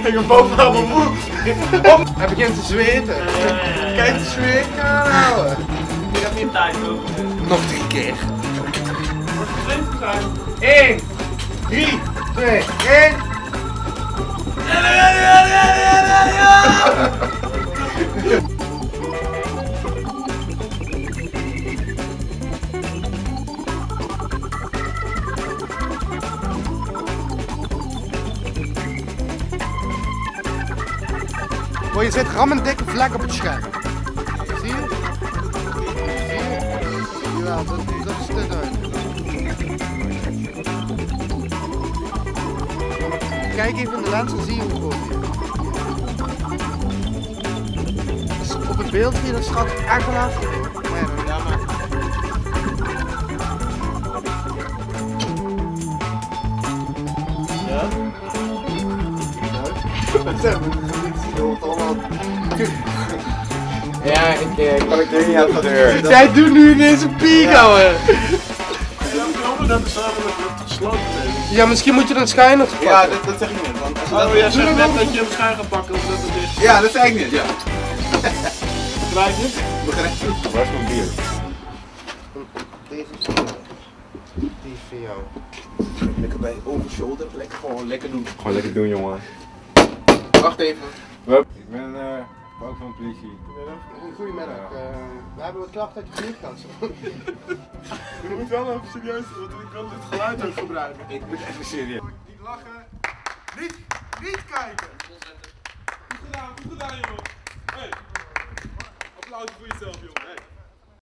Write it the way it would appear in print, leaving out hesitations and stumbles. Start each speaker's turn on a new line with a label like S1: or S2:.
S1: Ik ben bovenaan mijn moe. Hij begint te zweten. Kijk, de zweet gaan houden.
S2: Ik heb geen tijd hoor.
S1: Nog 3 keer.
S2: Wordt het vreemd zijn?
S1: 1, 3, 2, 1. Oh, je zit ram een dikke vlek op het scherm. Zie je? Ja, dat is te duidelijk. Kijk even in de lens en zie je hoe groot die is. Dus op het beeld zie je dat straks echt wel af. Ja, maar...
S2: Ja?
S3: Ja, ik kan het niet uit de deur.
S1: Jij doet nu ineens een piek, ouwe.
S2: Ja, dat is samen met het gesloten is.
S1: Ja, misschien moet je dat schuin nog pakken.
S3: Ja, dat zeg ik niet. Want als je dat
S2: jij zegt net dat je hem schuin gaat pakken of dat het is.
S3: Ja, dat zei ik niet, ja.
S2: Begrijp je?
S3: Begrijp je? Waar is mijn bier?
S1: Deze is voor jou. Die is voor jou.
S3: Lekker bij over shoulder, lekker gewoon lekker doen. Gewoon lekker doen, jongen.
S1: Wacht even.
S3: Ik ben ook van de politie.
S1: Goedemiddag. We hebben wat klachten uit je vliegtuig.
S2: Je moet wel even serieus, want ik kan dit geluid ook gebruiken.
S3: Ik moet even serieus.
S1: Niet lachen. Niet kijken.
S2: Goed gedaan jongen. Hey. Applaus voor jezelf jongen. Hey.